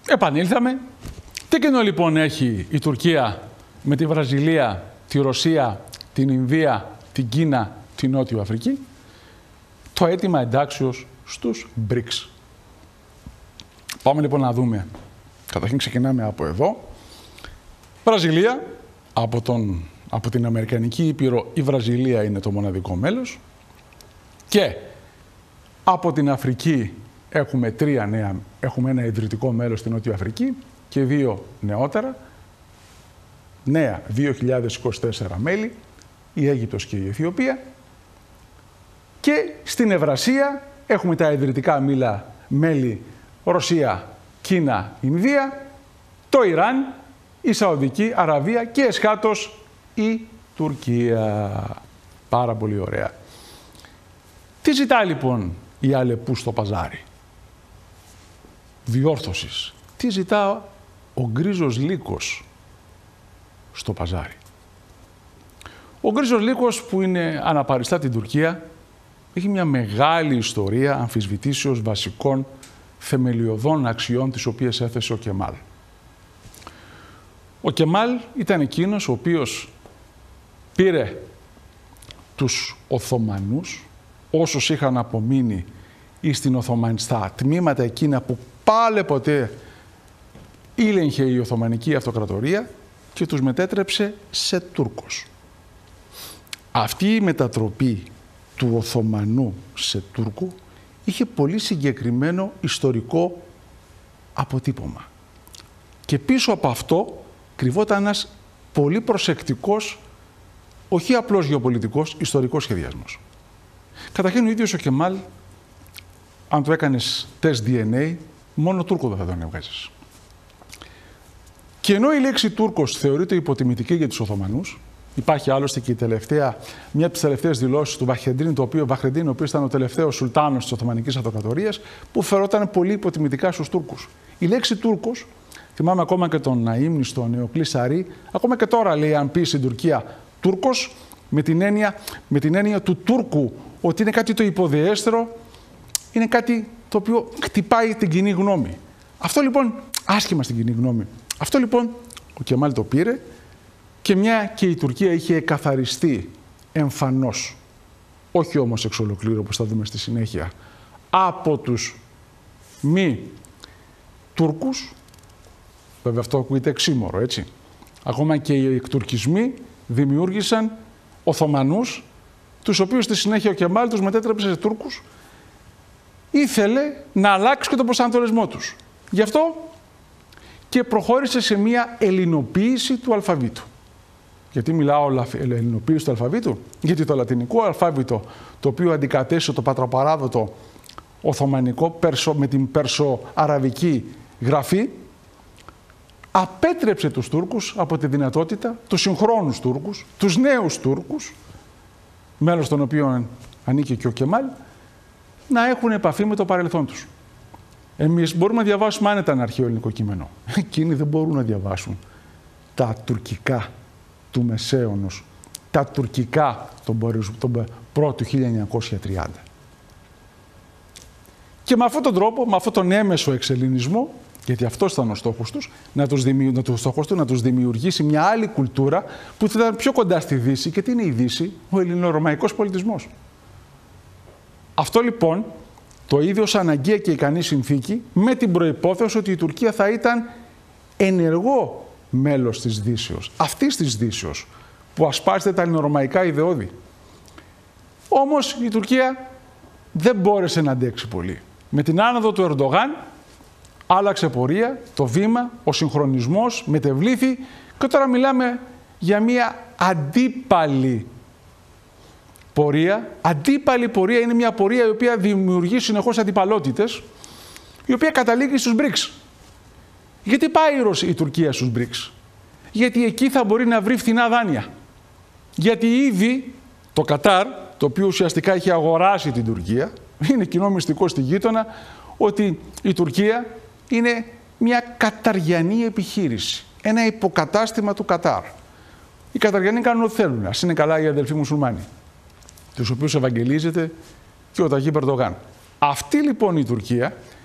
Επανήλθαμε. Τι κοινό λοιπόν έχει η Τουρκία με τη Βραζιλία, τη Ρωσία, την Ινδία, την Κίνα, την Νότιο Αφρική? Το αίτημα εντάξεως στους BRICS. Πάμε λοιπόν να δούμε. Καταρχήν ξεκινάμε από εδώ. Βραζιλία, από την Αμερικανική Ήπειρο η Βραζιλία είναι το μοναδικό μέλος. Και από την Αφρική έχουμε έχουμε ένα ιδρυτικό μέλος στην Νότια Αφρική και δύο νεότερα, νέα 2024 μέλη, η Αίγυπτος και η Αιθιοπία. Και στην Ευρασία έχουμε τα ιδρυτικά μέλη Ρωσία, Κίνα, Ινδία, το Ιράν, η Σαουδική Αραβία και εσχάτως η Τουρκία. Πάρα πολύ ωραία. Τι ζητά λοιπόν η Αλεπού στο παζάρι? Διόρθωσης. Τι ζητά ο γκρίζος λύκος στο παζάρι? Ο γκρίζος λύκος, που είναι αναπαριστά την Τουρκία, έχει μια μεγάλη ιστορία αμφισβητήσεως βασικών θεμελιωδών αξιών τις οποίες έθεσε ο Κεμάλ. Ο Κεμάλ ήταν εκείνος ο οποίος πήρε τους Οθωμανούς, όσους είχαν απομείνει στα τμήματα εκείνα που πάλι ποτέ ήλεγχε η Οθωμανική Αυτοκρατορία, και τους μετέτρεψε σε Τούρκους. Αυτή η μετατροπή του Οθωμανού σε Τούρκου είχε πολύ συγκεκριμένο ιστορικό αποτύπωμα. Και πίσω από αυτό κρυβόταν ένας πολύ προσεκτικός, όχι απλώς γεωπολιτικός, ιστορικός σχεδιασμός. Καταρχήν ο ίδιος ο Κεμάλ, αν του έκανες τεστ DNA, μόνο Τούρκο δεν θα τον έβγαζες. Και ενώ η λέξη Τούρκος θεωρείται υποτιμητική για τους Οθωμανούς, υπάρχει άλλωστε και μια από τις τελευταίες δηλώσεις του Βαχρεντίν, ο οποίος ήταν ο τελευταίος Σουλτάνος της Οθωμανικής Αυτοκρατορίας, που φερόταν πολύ υποτιμητικά στους Τούρκους. Η λέξη Τούρκος, θυμάμαι ακόμα και τον αείμνηστο Νεοκλή Σαρή, ακόμα και τώρα λέει, αν πει στην Τουρκία Τούρκος, με την έννοια του Τούρκου, ότι είναι κάτι το υποδεέστερο, είναι κάτι το οποίο χτυπάει την κοινή γνώμη. Αυτό λοιπόν, άσχημα στην κοινή γνώμη. Αυτό λοιπόν ο Κεμάλ το πήρε, και μια και η Τουρκία είχε εκαθαριστεί εμφανώς, όχι όμως εξ ολοκλήρου όπως θα δούμε στη συνέχεια, από τους μη Τούρκους, βέβαια αυτό ακούγεται εξήμωρο, έτσι. Ακόμα και οι εκτουρκισμοί δημιούργησαν Οθωμανούς, τους οποίους στη συνέχεια ο Κεμάλ τους μετέτρεψε σε Τούρκους. Ήθελε να αλλάξει και τον προσανατολισμό τους. Γι' αυτό και προχώρησε σε μια ελληνοποίηση του αλφαβήτου. Γιατί μιλάω ελληνοποίηση του αλφαβήτου? Γιατί το λατινικό αλφάβητο, το οποίο αντικατέστησε το πατροπαράδοτο Οθωμανικό με την Περσο-Αραβική γραφή, απέτρεψε τους Τούρκους από τη δυνατότητα, τους συγχρόνους Τούρκους, τους νέους Τούρκους, μέλος των οποίων ανήκε και ο Κεμάλ, να έχουν επαφή με το παρελθόν τους. Εμείς μπορούμε να διαβάσουμε άνετα ένα αρχαίο ελληνικό κείμενο. Εκείνοι δεν μπορούν να διαβάσουν τα τουρκικά του Μεσαίωνος, τα τουρκικά των πρώτου 1930. Και με αυτόν τον τρόπο, με αυτόν τον έμεσο εξελληνισμό, γιατί αυτός ήταν ο στόχος τους, να τους δημιουργήσει μια άλλη κουλτούρα που θα ήταν πιο κοντά στη Δύση. Και τι είναι η Δύση? Ο ελληνορωμαϊκός πολιτισμός. Αυτό λοιπόν το ίδιο ως αναγκαία και ικανή συνθήκη, με την προϋπόθεση ότι η Τουρκία θα ήταν ενεργό μέλος της Δύσεως, αυτής της Δύσεως, που ασπάζεται τα ελληνορωμαϊκά ιδεώδη. Όμως η Τουρκία δεν μπόρεσε να αντέξει πολύ. Με την άνοδο του Ερντογάν άλλαξε πορεία, το βήμα, ο συγχρονισμός μετεβλήθη, και τώρα μιλάμε για μια αντίπαλη πορεία. Αντίπαλη πορεία είναι μια πορεία η οποία δημιουργεί συνεχώς αντιπαλότητες, η οποία καταλήγει στους BRICS. Γιατί πάει η Τουρκία στους BRICS? Γιατί εκεί θα μπορεί να βρει φθηνά δάνεια. Γιατί ήδη το Κατάρ, το οποίο ουσιαστικά έχει αγοράσει την Τουρκία, είναι κοινό μυστικό στη γείτονα, ότι η Τουρκία είναι μια καταριανή επιχείρηση. Ένα υποκατάστημα του Κατάρ. Οι Καταριανοί κάνουν ό,τι θέλουν. Ας είναι καλά οι αδελφοί μουσουλμάνοι, τους οποίους ευαγγελίζεται και ο Ταγίπ Ερντογάν. Αυτή λοιπόν η Τουρκία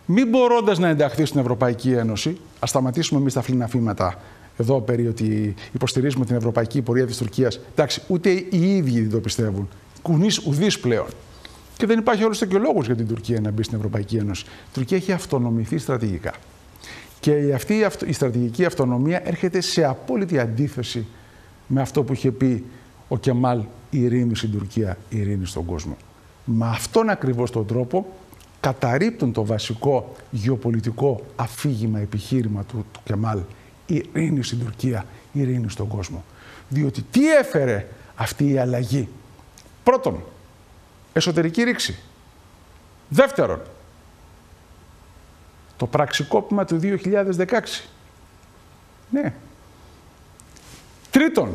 μη μπορώντας να ενταχθεί στην Ευρωπαϊκή Ένωση, ας σταματήσουμε εμείς τα φλήνα φήματα εδώ περί ότι υποστηρίζουμε την ευρωπαϊκή πορεία της Τουρκίας. Εντάξει, ούτε οι ίδιοι δεν το πιστεύουν. Ουδής πλέον. Και δεν υπάρχει όλος και ο λόγος για την Τουρκία να μπει στην Ευρωπαϊκή Ένωση. Η Τουρκία έχει αυτονομηθεί στρατηγικά. Και αυτή η στρατηγική αυτονομία έρχεται σε απόλυτη αντίθεση με αυτό που είχε πει ο Κεμάλ, η ειρήνη στην Τουρκία, η ειρήνη στον κόσμο. Με αυτόν ακριβώς τον τρόπο καταρρίπτουν το βασικό γεωπολιτικό αφήγημα, επιχείρημα του Κεμάλ, η ειρήνη στην Τουρκία, η ειρήνη στον κόσμο. Διότι τι έφερε αυτή η αλλαγή? Πρώτον, εσωτερική ρήξη. Δεύτερον, το πραξικόπημα του 2016. Ναι. Τρίτον,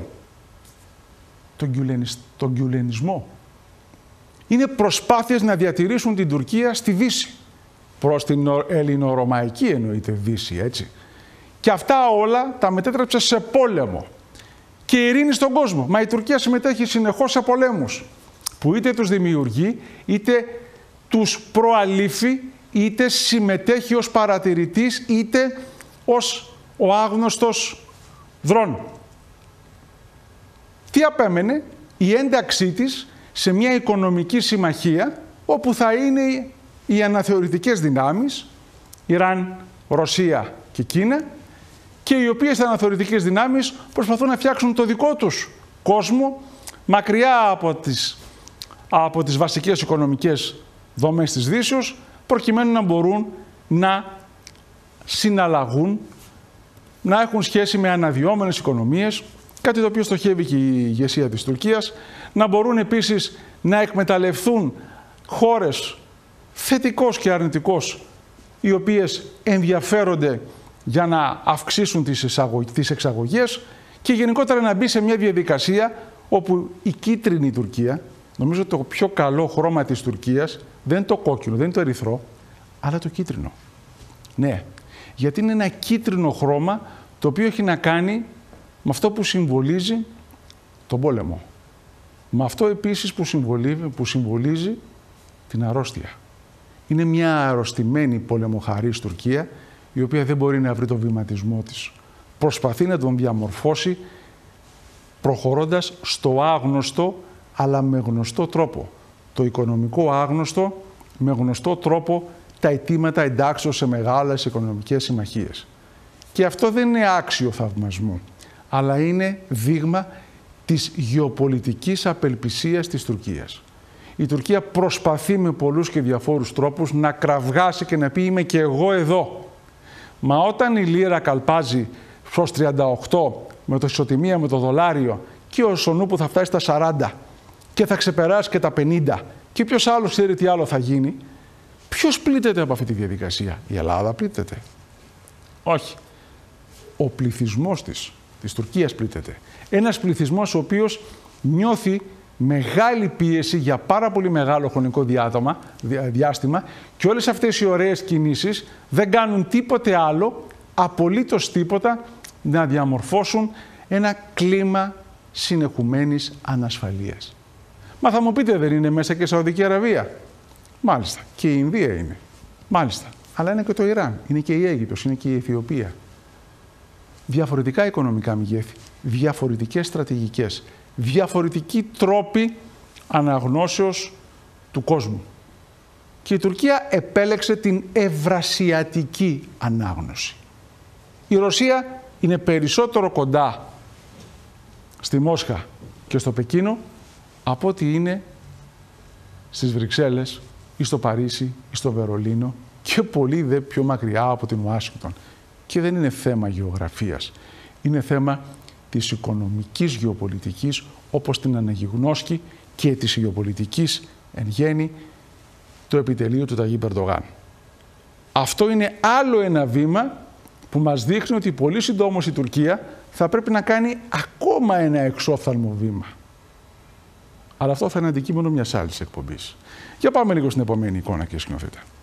τον γκιουλενισμό. Είναι προσπάθειες να διατηρήσουν την Τουρκία στη Δύση. Προς την ελληνορωμαϊκή εννοείται Δύση, έτσι. Και αυτά όλα τα μετέτρεψε σε πόλεμο. Και ειρήνη στον κόσμο. Μα η Τουρκία συμμετέχει συνεχώς σε πολέμους, που είτε τους δημιουργεί, είτε τους προαλήφει, είτε συμμετέχει ως παρατηρητής, είτε ως ο άγνωστος δρόν. Τι απέμενε? Η ένταξή της σε μια οικονομική συμμαχία, όπου θα είναι οι αναθεωρητικές δυνάμεις, Ιράν, Ρωσία και Κίνα, και οι οποίες οι αναθεωρητικές δυνάμεις προσπαθούν να φτιάξουν το δικό τους κόσμο, μακριά από τις βασικές οικονομικές δομές της Δύσεως, προκειμένου να μπορούν να συναλλαγούν, να έχουν σχέση με αναδυόμενες οικονομίες, κάτι το οποίο στοχεύει και η ηγεσία της Τουρκίας, να μπορούν επίσης να εκμεταλλευτούν χώρες θετικός και αρνητικός, οι οποίες ενδιαφέρονται για να αυξήσουν τις εξαγωγές και γενικότερα να μπει σε μια διαδικασία όπου η κίτρινη Τουρκία, νομίζω το πιο καλό χρώμα της Τουρκίας δεν είναι το κόκκινο, δεν είναι το ερυθρό, αλλά το κίτρινο. Ναι, γιατί είναι ένα κίτρινο χρώμα το οποίο έχει να κάνει με αυτό που συμβολίζει τον πόλεμο. Με αυτό επίσης που συμβολίζει την αρρώστια. Είναι μια αρρωστημένη πολεμοχαρής Τουρκία, η οποία δεν μπορεί να βρει τον βηματισμό της. Προσπαθεί να τον διαμορφώσει προχωρώντας στο άγνωστο, αλλά με γνωστό τρόπο. Το οικονομικό άγνωστο, με γνωστό τρόπο, τα αιτήματα εντάξεως σε μεγάλες οικονομικές συμμαχίες. Και αυτό δεν είναι άξιο θαυμασμού, αλλά είναι δείγμα της γεωπολιτικής απελπισίας της Τουρκίας. Η Τουρκία προσπαθεί με πολλούς και διαφόρους τρόπους να κραυγάσει και να πει «είμαι και εγώ εδώ». Μα όταν η λίρα καλπάζει προς 38 με το ισοτιμία με το δολάριο και ο σονού που θα φτάσει στα 40 και θα ξεπεράσει και τα 50 και ποιος άλλος ξέρει τι άλλο θα γίνει, ποιος πλήττεται από αυτή τη διαδικασία? Η Ελλάδα πλήττεται? Όχι. Ο πληθυσμός της Τουρκίας πλήττεται. Ένας πληθυσμός ο οποίος νιώθει μεγάλη πίεση για πάρα πολύ μεγάλο χρονικό διάστημα και όλες αυτές οι ωραίες κινήσεις δεν κάνουν τίποτε άλλο, απολύτως τίποτα, να διαμορφώσουν ένα κλίμα συνεχουμένης ανασφαλείας. Μα θα μου πείτε, δεν είναι μέσα και η Σαουδική Αραβία? Μάλιστα. Και η Ινδία είναι. Μάλιστα. Αλλά είναι και το Ιράν, είναι και η Αίγυπτος, είναι και η Αιθιοπία. Διαφορετικά οικονομικά μεγέθη, διαφορετικές στρατηγικές, διαφορετικοί τρόποι αναγνώσεως του κόσμου. Και η Τουρκία επέλεξε την ευρασιατική ανάγνωση. Η Ρωσία είναι περισσότερο κοντά στη Μόσχα και στο Πεκίνο από ό,τι είναι στις Βρυξέλλες ή στο Παρίσι ή στο Βερολίνο και πολύ δε πιο μακριά από την Ουάσιγκτον. Και δεν είναι θέμα γεωγραφίας. Είναι θέμα της οικονομικής γεωπολιτικής, όπως την αναγνώσκει και της γεωπολιτικής εν γέννη το επιτελείο του Ταγίπ Ερντογάν. Αυτό είναι άλλο ένα βήμα που μας δείχνει ότι πολύ συντόμως η Τουρκία θα πρέπει να κάνει ακόμα ένα εξόφθαλμο βήμα. Αλλά αυτό θα είναι αντικείμενο μιας άλλης εκπομπής. Για πάμε λίγο στην επόμενη εικόνα, κύριε σκηνοθέτα.